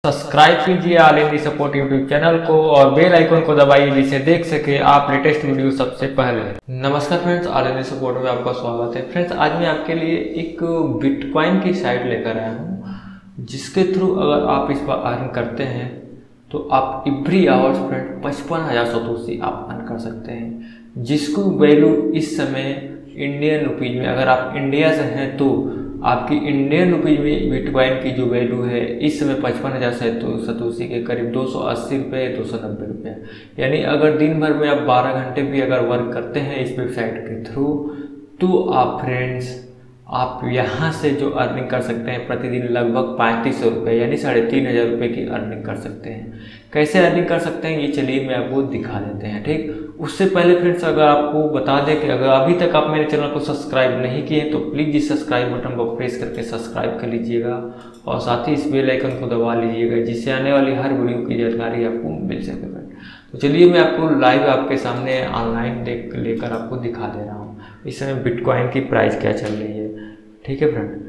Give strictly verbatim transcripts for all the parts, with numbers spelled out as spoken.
Subscribe कीजिए all India support YouTube channel को और बेल आइकन को दबाइए जिसे देख सके आप लेटेस्ट वीडियो सबसे पहले। नमस्कार फ्रेंड्स, ऑल इंडिया सपोर्ट में आपका स्वागत है। फ्रेंड्स, आज मैं आपके लिए एक बिटकॉइन की साइट लेकर आया हूँ जिसके थ्रू अगर आप इस पर अर्न करते हैं तो आप एवरी आवर्स फ्रेंड पचपन हज़ार सतोशी आप अर्न कर सकते हैं, जिसको वैल्यू इस समय इंडियन रुपीज में, अगर आप इंडिया से हैं तो आपकी इंडियन रुपीज में बिटकॉइन की जो वैल्यू है इस समय पचपन हज़ार सतोशी के करीब दो सौ अस्सी रुपये दो सौ नब्बे रुपये। यानी अगर दिन भर में आप बारह घंटे भी अगर वर्क करते हैं इस वेबसाइट के थ्रू तो आप फ्रेंड्स आप यहाँ से जो अर्निंग कर सकते हैं प्रतिदिन लगभग पैंतीस सौ रुपये यानी साढ़े तीन हज़ार रुपये की अर्निंग कर सकते हैं। कैसे अर्निंग कर सकते हैं ये चलिए मैं आपको दिखा देते हैं। ठीक, उससे पहले फ्रेंड्स अगर आपको बता दें कि अगर अभी तक आप मेरे चैनल को सब्सक्राइब नहीं किए तो प्लीज़ इस सब्सक्राइब बटन को प्रेस करके सब्सक्राइब कर लीजिएगा और साथ ही इस बेल आइकन को दबा लीजिएगा जिससे आने वाली हर वीडियो की जानकारी आपको मिल सके फ्रेंड। तो चलिए मैं आपको लाइव आपके सामने ऑनलाइन देख लेकर आपको दिखा दे रहा हूँ इस समय बिटकॉइन की प्राइस क्या चल रही है। ठीक है फ्रेंड,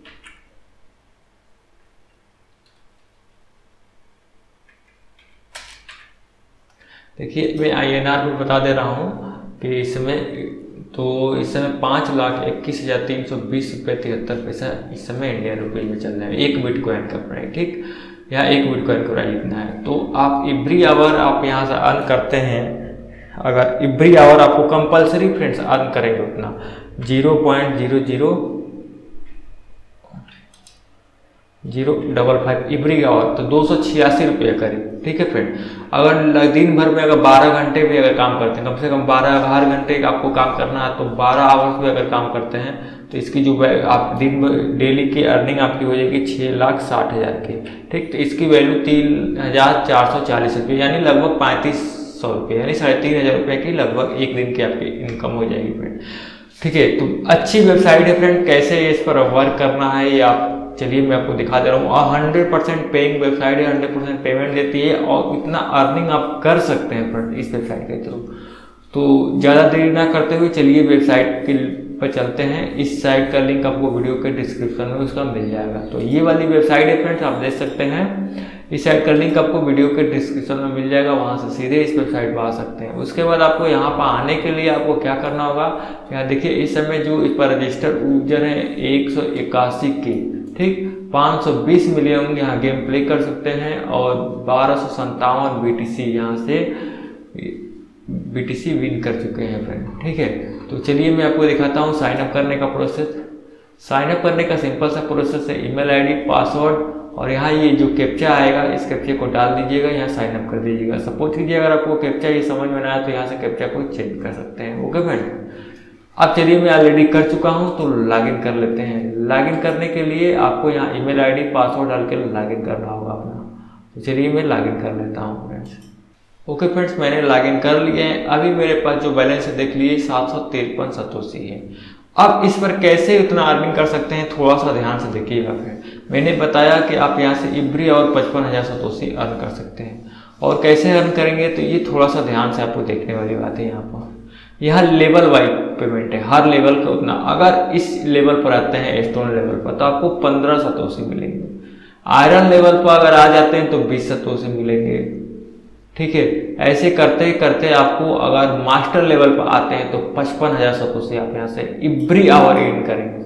देखिए मैं आई एन आर में बता दे रहा हूँ कि इस समय तो इस समय पाँच लाख इक्कीस हज़ार तीन सौ बीस रुपये तिहत्तर पैसा इस समय इंडियन रुपये में चल रहा है एक बिटकॉइन का प्राइस। ठीक, यहाँ एक बिटकॉइन का प्राइस इतना है। तो आप एवरी आवर आप यहाँ से अर्न करते हैं, अगर एवरी आवर आपको कंपलसरी फ्रेंड्स अर्न करेंगे उतना zero point zero zero zero double five every hour तो दो सौ छियासी रुपये करीब। ठीक है फ्रेंड, अगर दिन भर में अगर बारह घंटे भी अगर काम करते हैं, कम से कम बारह हर घंटे आपको काम करना है तो बारह आवर्स भी अगर काम करते हैं तो इसकी जो आप दिन डेली की अर्निंग आपकी हो जाएगी छः लाख साठ हज़ार की। ठीक, तो इसकी वैल्यू तीन हज़ार चार सौ चालीस रुपये यानी लगभग पैंतीस सौ रुपये यानी साढ़े तीन हज़ार रुपये की लगभग एक दिन की आपकी इनकम हो जाएगी फ्रेंड। ठीक है, तो अच्छी वेबसाइट है फ्रेंड। कैसे इस पर वर्क करना है ये आप चलिए मैं आपको दिखा दे रहा हूँ। और हंड्रेड परसेंट पेइंग वेबसाइट है, हंड्रेड परसेंट पेमेंट देती है और इतना अर्निंग आप कर सकते हैं फ्रेंड इस वेबसाइट के थ्रू। तो ज़्यादा देरी ना करते हुए चलिए वेबसाइट के पर चलते हैं। इस साइट का लिंक आपको वीडियो के डिस्क्रिप्शन में उसका मिल जाएगा। तो ये वाली वेबसाइट है फ्रेंड्स, आप देख सकते हैं। इस साइट का लिंक आपको वीडियो के डिस्क्रिप्शन में मिल जाएगा, वहाँ से सीधे इस वेबसाइट पर आ सकते हैं। उसके बाद आपको यहाँ पर आने के लिए आपको क्या करना होगा, यहाँ देखिए इस समय जो इस पर रजिस्टर्ड यूजर हैं एक सौ इक्यासी के, ठीक, पाँच सौ बीस मिलियन यहाँ गेम प्ले कर सकते हैं और बारह सौ संतावन बी टी सी यहाँ से बी टी सी विन कर चुके हैं फ्रेंड। ठीक है, तो चलिए मैं आपको दिखाता हूँ साइन अप करने का प्रोसेस। साइन अप करने का सिंपल सा प्रोसेस है, ईमेल आईडी, पासवर्ड और यहाँ ये जो कैप्चा आएगा इस कैप्चे को डाल दीजिएगा, यहाँ साइन अप कर दीजिएगा। सपोज कीजिए अगर आपको कैप्चा ये समझ में ना आया तो यहाँ से कैप्चा को चेंज कर सकते हैं। ओके फ्रेंड, अब चलिए मैं ऑलरेडी कर चुका हूँ तो लॉगिन कर लेते हैं। लॉगिन करने के लिए आपको यहाँ ईमेल आईडी पासवर्ड डाल के लॉगिन करना होगा अपना। तो चलिए मैं लॉगिन कर लेता हूँ फ्रेंड्स। ओके फ्रेंड्स, मैंने लॉगिन कर लिए हैं। अभी मेरे पास जो बैलेंस है देख लीजिए सात सौ तिरपन सतोशी है। अब इस पर कैसे उतना अर्निंग कर सकते हैं थोड़ा सा ध्यान से देखिएगा फ्रेंड। मैंने बताया कि आप यहाँ से एवरी आवर पचपन हज़ार सतोशी अर्न कर सकते हैं और कैसे अर्न करेंगे तो ये थोड़ा सा ध्यान से आपको देखने वाली बात है। यहाँ पर यहाँ लेवल वाइज पेमेंट है, हर लेवल का उतना। अगर इस लेवल पर आते हैं स्टोन लेवल पर तो आपको पंद्रह सतोशी मिलेंगे। आयरन लेवल पर अगर आ जाते हैं तो बीस सतोशी मिलेंगे। ठीक है, ऐसे करते करते आपको अगर मास्टर लेवल पर आते हैं तो पचपन हज़ार सतोशी आप यहाँ से एवरी आवर अर्न करेंगे।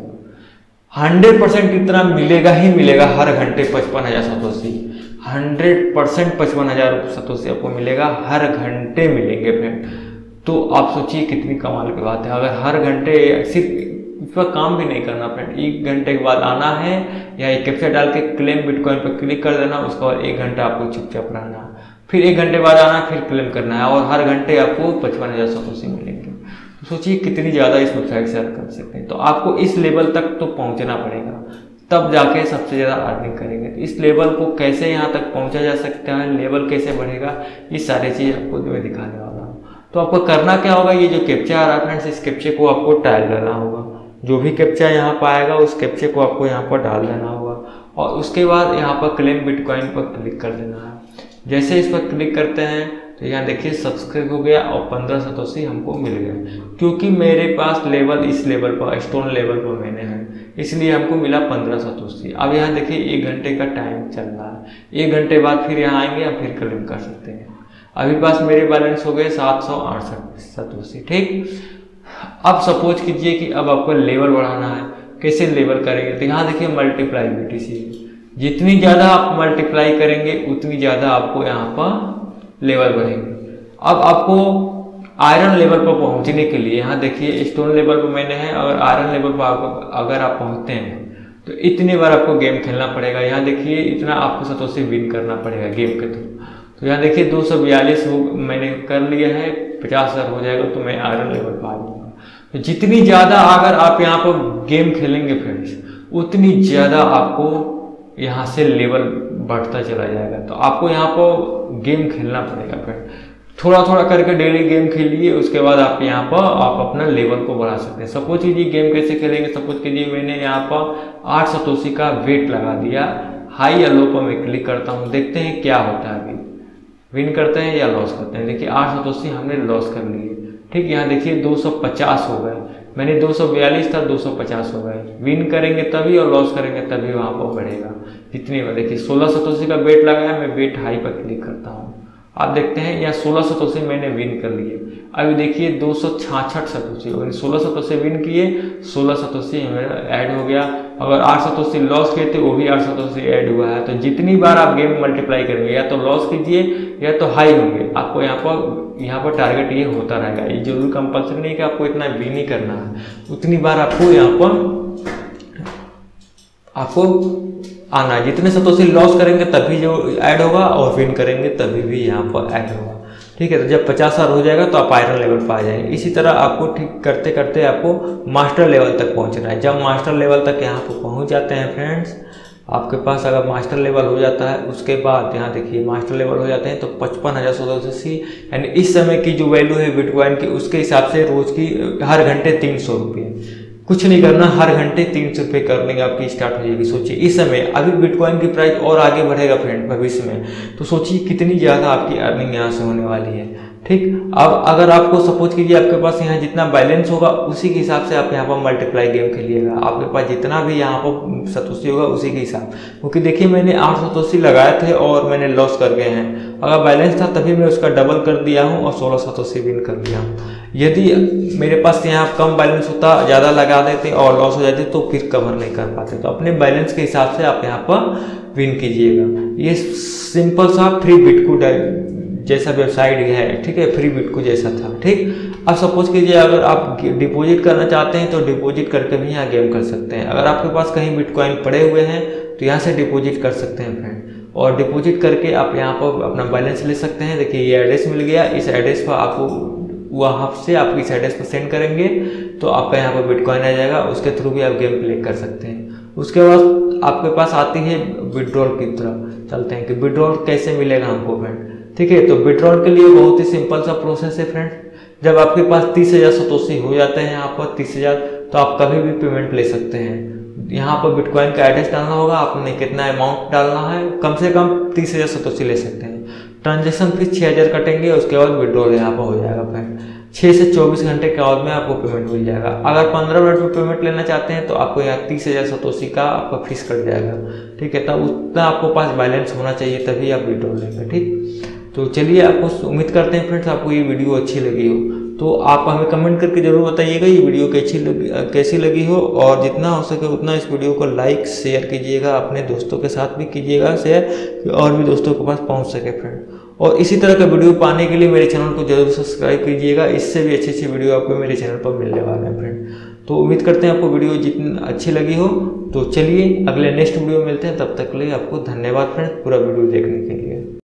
हंड्रेड परसेंट इतना मिलेगा ही मिलेगा, हर घंटे पचपन हज़ार सतोशी, हंड्रेड परसेंट पचपन हज़ार सतोशी आपको मिलेगा, हर घंटे मिलेंगे फ्रेंड। तो आप सोचिए कितनी कमाल की बात है। अगर हर घंटे सिर्फ इस पर काम भी नहीं करना फ्रेंड, एक घंटे के बाद आना है या एक कैप्चा डाल के क्लेम बिटकॉइन पर क्लिक कर देना, उसके बाद एक घंटा आपको चुपचाप रहना, फिर एक घंटे बाद आना, फिर क्लेम करना है और हर घंटे आपको पचपन हज़ार सतोशी मिलेंगे। तो सोचिए कितनी ज़्यादा इस वेबसाइट से अर्न कर सकते हैं। तो आपको इस लेवल तक तो पहुँचना पड़ेगा तब जाके सबसे ज़्यादा अर्निंग करेंगे। तो इस लेवल को कैसे यहाँ तक पहुँचा जा सकता है, लेवल कैसे बढ़ेगा, ये सारी चीज़ आपको मैं दिखाने वाला हूँ। तो आपको करना क्या होगा, ये जो कैप्चा आ रहा है फ्रेंड्स इस कैप्चे को आपको टाइप करना होगा। जो भी कैप्चा यहाँ पर आएगा उस कैप्चे को आपको यहाँ पर डाल देना होगा और उसके बाद यहाँ पर क्लेम बिटकॉइन पर क्लिक कर देना है। जैसे इस पर क्लिक करते हैं तो यहाँ देखिए सब्सक्राइब हो गया और पंद्रह सतोशी हमको मिल गया क्योंकि मेरे पास लेवल इस लेवल पर स्टोन लेवल पर मैंने है। इसलिए हमको मिला पंद्रह सतोशी। अब यहाँ देखिए एक घंटे का टाइम चल रहा है, एक घंटे बाद फिर यहाँ आएंगे हम फिर क्लेम कर सकते हैं। अभी पास मेरे बैलेंस हो गए सात सौ अड़सठ सतोशी। ठीक, अब सपोज कीजिए कि अब आपको लेवल बढ़ाना है, कैसे लेवल करेंगे? तो यहाँ देखिए मल्टीप्लाई बीटीसी, जितनी ज़्यादा आप मल्टीप्लाई करेंगे उतनी ज़्यादा आपको यहाँ पर लेवल बढ़ेंगे। अब आपको आयरन लेवल पर पहुंचने के लिए यहाँ देखिए स्टोन लेवल पर मैंने है, अगर आयरन लेवल पर आप अगर आप पहुंचते हैं तो इतनी बार आपको गेम खेलना पड़ेगा। यहाँ देखिए इतना आपको सतोशी विन करना पड़ेगा गेम के थ्रू। तो यहाँ देखिए दो सौ बयालीस मैंने कर लिया है, पचास हज़ार हो जाएगा तो मैं आयरन लेवल पर आ जाऊँगा। तो जितनी ज़्यादा अगर आप यहाँ पर गेम खेलेंगे फ्रेंड्स, उतनी ज़्यादा आपको यहाँ से लेवल बढ़ता चला जाएगा। तो आपको यहाँ पर गेम खेलना पड़ेगा फ्रेंड, थोड़ा थोड़ा करके डेली गेम खेलिए, उसके बाद आप यहाँ पर आप अपना लेवल को बढ़ा सकते हैं। सपोज कीजिए गेम कैसे खेलेंगे, सपोज कीजिए मैंने यहाँ पर आठ सतोशी का वेट लगा दिया, हाई या लो पर मैं क्लिक करता हूँ, देखते हैं क्या होता है। अभी विन करते हैं या लॉस करते हैं। देखिए आठ सतोशी हमने लॉस कर लिए। ठीक, यहाँ देखिए दो सौ पचास हो गए, मैंने दो सौ बयालीस था, दो सौ पचास हो गए। विन करेंगे तभी और लॉस करेंगे तभी वहाँ पर बढ़ेगा। जितनी बार देखिए सोलह सतोशी का बेट लगाया, मैं बेट हाई पर क्लिक करता हूँ, आप देखते हैं यहाँ सोलह सतोशी मैंने विन कर लिए। अभी देखिए दो सौ छाछठ सतोशी, और सोलह सतोशी विन किए, सोलह सतोशी मेरा ऐड हो गया। अगर आठ सतोशी लॉस किए थे वो भी आठ सतोशी ऐड हुआ है। तो जितनी बार आप गेम मल्टीप्लाई करेंगे या तो लॉस कीजिए या तो हाई होंगे, आपको यहाँ पर यहाँ पर टारगेट ये होता रहेगा। ये जरूर कंपल्सरी नहीं कि आपको इतना विन ही करना है, उतनी बार आपको यहाँ पर आपको आना है। जितने सतोशी लॉस करेंगे तभी जो ऐड होगा और विन करेंगे तभी भी यहाँ पर ऐड होगा। ठीक है, तो जब पचास हज़ार हो जाएगा तो आप आयरन लेवल पर आ जाएंगे। इसी तरह आपको ठीक करते करते आपको मास्टर लेवल तक पहुँचना है। जब मास्टर लेवल तक यहाँ पर पहुँच जाते हैं फ्रेंड्स, आपके पास अगर मास्टर लेवल हो जाता है, उसके बाद यहाँ देखिए मास्टर लेवल हो जाते हैं तो पचपन हज़ार सतोशी यानी इस समय की जो वैल्यू है बिटकॉइन की, उसके हिसाब से रोज की हर घंटे तीन सौ रुपये, कुछ नहीं करना, हर घंटे तीन सौ रुपये करने आपकी स्टार्ट हो जाएगी। सोचिए इस समय अभी बिटकॉइन की प्राइस और आगे बढ़ेगा फ्रेंड भविष्य में, तो सोचिए कितनी ज़्यादा आपकी अर्निंग यहाँ से होने वाली है। ठीक, अब अगर आपको सपोज कीजिए आपके पास यहाँ जितना बैलेंस होगा उसी के हिसाब से आप यहाँ पर मल्टीप्लाई गेम खेलिएगा। आपके पास जितना भी यहाँ पर सतोशी होगा उसी के हिसाब, क्योंकि देखिए मैंने आठ सतोशी लगाए थे और मैंने लॉस कर गए हैं। अगर बैलेंस था तभी मैं उसका डबल कर दिया हूँ और सोलह सतोशी विन कर दिया हूँ। यदि मेरे पास यहाँ कम बैलेंस होता, ज़्यादा लगा देते और लॉस हो जाते तो फिर कवर नहीं कर पाते। तो अपने बैलेंस के हिसाब से आप यहाँ पर विन कीजिएगा। ये सिंपल सा फ्री बिटकॉइन जैसा वेबसाइट है, ठीक है, फ्री बिटकॉइन जैसा था। ठीक, अब सपोज कीजिए अगर आप डिपॉजिट करना चाहते हैं तो डिपॉजिट करके भी यहाँ गेम कर सकते हैं। अगर आपके पास कहीं बिटकॉइन पड़े हुए हैं तो यहाँ से डिपॉजिट कर सकते हैं फ्रेंड, और डिपॉजिट करके आप यहाँ पर अपना बैलेंस ले सकते हैं। देखिए ये एड्रेस मिल गया, इस एड्रेस पर आपको वहाँ से आप इस एड्रेस पर सेंड करेंगे तो आपका यहाँ पर बिटकॉइन आ जाएगा, उसके थ्रू भी आप गेम प्ले कर सकते हैं। उसके बाद आपके पास आती है विड्रॉल की तरफ चलते हैं कि विड्रॉल कैसे मिलेगा हमको फ्रेंड। ठीक है, तो विड्रॉल के लिए बहुत ही सिंपल सा प्रोसेस है फ्रेंड। जब आपके पास तीस हज़ार सतोशी हो जाते हैं यहाँ पर तीस हज़ार, तो आप कभी भी पेमेंट ले सकते हैं। यहाँ पर बिटकॉइन का एड्रेस डालना होगा, आपने कितना अमाउंट डालना है, कम से कम तीस हज़ार सतोशी ले सकते हैं। ट्रांजेक्शन फीस छः हज़ार कटेंगे, उसके बाद विड्रॉल यहाँ पर हो जाएगा फ्रेंड। छः से चौबीस घंटे के बाद में आपको पेमेंट मिल जाएगा। अगर पंद्रह मिनट में पेमेंट लेना चाहते हैं तो आपको यहाँ तीस हज़ार सतोशी का आपका फीस कट जाएगा। ठीक है, तब उतना आपको पास बैलेंस होना चाहिए तभी आप विड्रॉल लेंगे। ठीक, तो चलिए आपको उम्मीद करते हैं फ्रेंड्स आपको ये वीडियो अच्छी लगी हो, तो आप हमें कमेंट करके ज़रूर बताइएगा ये वीडियो कैसी लगी कैसी लगी हो, और जितना हो सके उतना इस वीडियो को लाइक शेयर कीजिएगा, अपने दोस्तों के साथ भी कीजिएगा शेयर, और भी दोस्तों के पास पहुंच सके फ्रेंड। और इसी तरह का वीडियो पाने के लिए मेरे चैनल को जरूर सब्सक्राइब कीजिएगा, इससे भी अच्छी अच्छी वीडियो आपको मेरे चैनल पर मिलने वाले हैं फ्रेंड। तो उम्मीद करते हैं आपको वीडियो जितनी अच्छी लगी हो। तो चलिए अगले नेक्स्ट वीडियो में मिलते हैं, तब तक के लिए आपको धन्यवाद फ्रेंड्स पूरा वीडियो देखने के लिए।